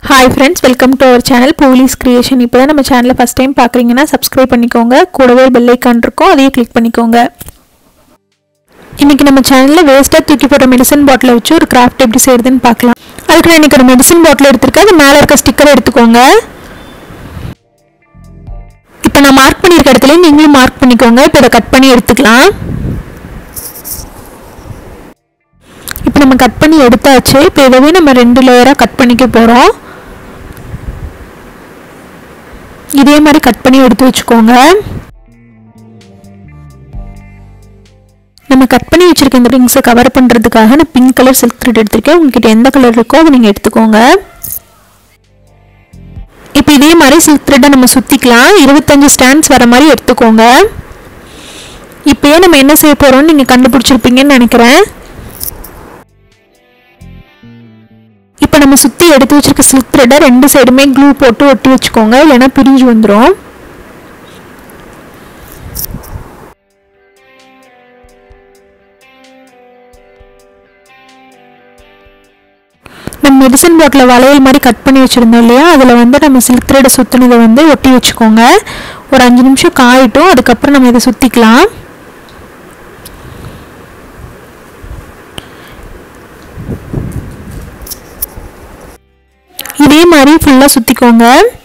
Hi friends, welcome to our channel Police Creation. இப்போ தான் நம்ம சேனலை ஃபர்ஸ்ட் டைம் பார்க்குறீங்கன்னா சப்ஸ்கிரைப் பண்ணிக்கோங்க. கூடவே பெல் ஐகான் இருக்கும், அதையும் கிளிக் பண்ணிக்கோங்க. இன்னைக்கு நம்ம சேனல்ல வேஸ்டா தூக்கி போடுற மெடிசன் பாட்டிலை வச்சு ஒரு கிராஃப்ட் எப்படி செய்யறதுன்னு பார்க்கலாம். அதுக்கு நான் இன்னைக்கு ஒரு மெடிசன் பாட்டில் எடுத்துருக்கேன். அது மேலே இருக்க ஸ்டிக்கர் எடுத்துக்கோங்க. இப்போ நான் மார்க் பண்ணியிருக்க இடத்துல நீங்களும் மார்க் பண்ணிக்கோங்க. இப்போ இதை கட் பண்ணி எடுத்துக்கலாம். இப்போ நம்ம கட் பண்ணி எடுத்தாச்சு. இப்போ இதவே நம்ம 2 லேயராக கட் பண்ணிக்க போகிறோம். இதே மாதிரி கட் பண்ணி எடுத்து வச்சுக்கோங்க. நம்ம கட் பண்ணி வச்சிருக்க இந்த ரிங்ஸை கவர் பண்ணுறதுக்காக நான் பிங்க் கலர் சில்க் த்ரெட் எடுத்திருக்கேன். உங்ககிட்ட எந்த கலர் இருக்கோ அதை நீங்கள் எடுத்துக்கோங்க. இப்போ இதே மாதிரி சில்க் த்ரெட்டை நம்ம சுற்றிக்கலாம். 25 ஸ்டாண்ட்ஸ் வர மாதிரி எடுத்துக்கோங்க. இப்போயே நம்ம என்ன செய்ய போகிறோம்னு நீங்கள் கண்டுபிடிச்சிருப்பீங்கன்னு நினைக்கிறேன். இப்போ நம்ம சுற்றி எடுத்து வச்சிருக்க சில்க் த்ரெட்டை 2 சைடுமே க்ளூ போட்டு ஒட்டி வச்சுக்கோங்க, இல்லைன்னா பிரிஞ்சு வந்துடும். நம்ம மெடிசன் பாட்டில் வளையல் மாதிரி கட் பண்ணி வச்சுருந்தோம் இல்லையா, அதில் வந்து நம்ம சில்க் த்ரெட்டை சுற்றினதை வந்து ஒட்டி வச்சுக்கோங்க. ஒரு 5 நிமிஷம் காயிட்டும், அதுக்கப்புறம் நம்ம இதை சுற்றிக்கலாம். இதே மாதிரி ஃபுல்லாக சுற்றிக்கோங்க.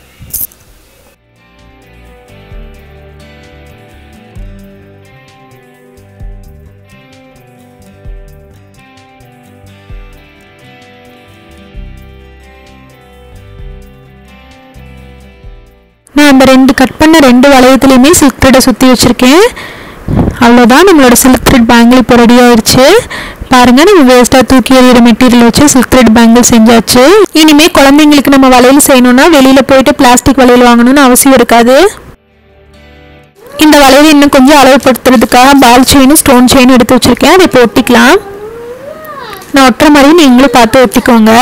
நான் அந்த கட் பண்ண 2 வளையத்துலையுமே சில்க் த்ரெட்டை சுற்றி வச்சுருக்கேன். அவ்வளோதான், நம்மளோட சில்க் த்ரெட் பேங்கிள் இப்போ ரெடி ஆயிடுச்சு. பாருங்கள், நம்ம வேஸ்ட்டாக தூக்கி எறிகிற மெட்டீரியல் வச்சு சில்க் த்ரெட் பேங்கிள் செஞ்சாச்சு. இனிமேல் குழந்தைங்களுக்கு நம்ம வளையல் செய்யணும்னா வெளியில் போயிட்டு பிளாஸ்டிக் வளையல் வாங்கணும்னு அவசியம் இருக்காது. இந்த வளையல் இன்னும் கொஞ்சம் அளவுப்படுத்துறதுக்காக பால் செயின், ஸ்டோன் செயின் எடுத்து வச்சுருக்கேன். அதை இப்போ ஒட்டிக்கலாம். நான் ஒட்டுற மாதிரி நீங்களும் பார்த்து ஒட்டிக்கோங்க.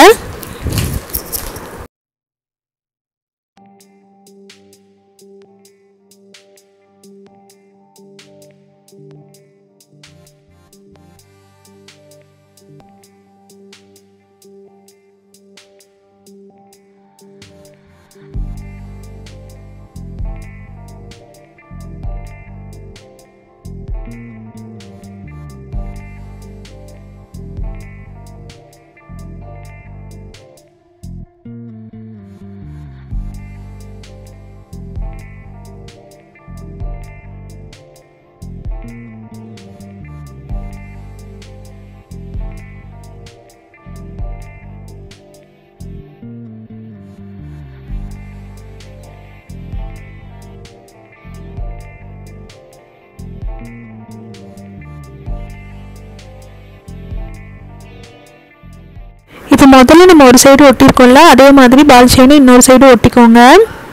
இப்போ முதல்ல நம்ம ஒரு சைடு ஒட்டியிருக்கோம்ல, அதே மாதிரி பால் செயினை இன்னொரு சைடு ஒட்டிக்கோங்க.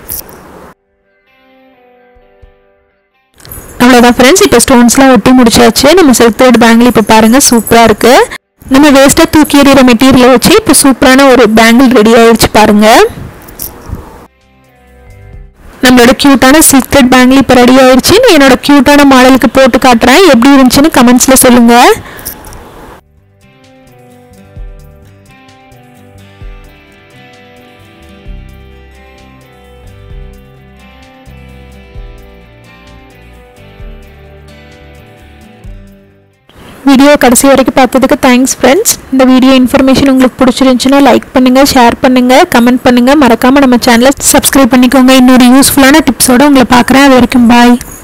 அவ்வளோதான் ஃப்ரெண்ட்ஸ், இப்போ ஸ்டோன்ஸ்லாம் ஒட்டி முடிச்சாச்சு. நம்ம சில்க் த்ரெட் பேங்கிள் இப்போ பாருங்கள் சூப்பராக இருக்குது. நம்ம வேஸ்ட்டாக தூக்கி எறிகிற மெட்டீரியலை வச்சு இப்போ சூப்பரான ஒரு பேங்கிள் ரெடி ஆகிடுச்சு பாருங்கள். நம்மளோட க்யூட்டான சில்க் த்ரெட் பேங்கிள் இப்போ ரெடி ஆகிடுச்சு. நான் என்னோட க்யூட்டான மாடலுக்கு போட்டு காட்டுறேன். எப்படி இருந்துச்சுன்னு கமெண்ட்ஸில் சொல்லுங்கள். வீடியோ கடைசி வரைக்கும் பார்த்ததுக்கு தேங்க்ஸ் ஃப்ரெண்ட்ஸ். இந்த வீடியோ இன்ஃபர்மேஷன் உங்களுக்கு பிடிச்சிருந்துச்சுன்னா லைக் பண்ணுங்கள், ஷேர் பண்ணுங்கள், கமெண்ட் பண்ணுங்கள். மறக்காமல் நம்ம சேனலை சப்ஸ்கிரைப் பண்ணிக்கோங்க. இன்னொரு யூஸ்ஃபுல்லான டிப்ஸோடு உங்களை பார்க்குறேன். அது வரைக்கும் பாய்.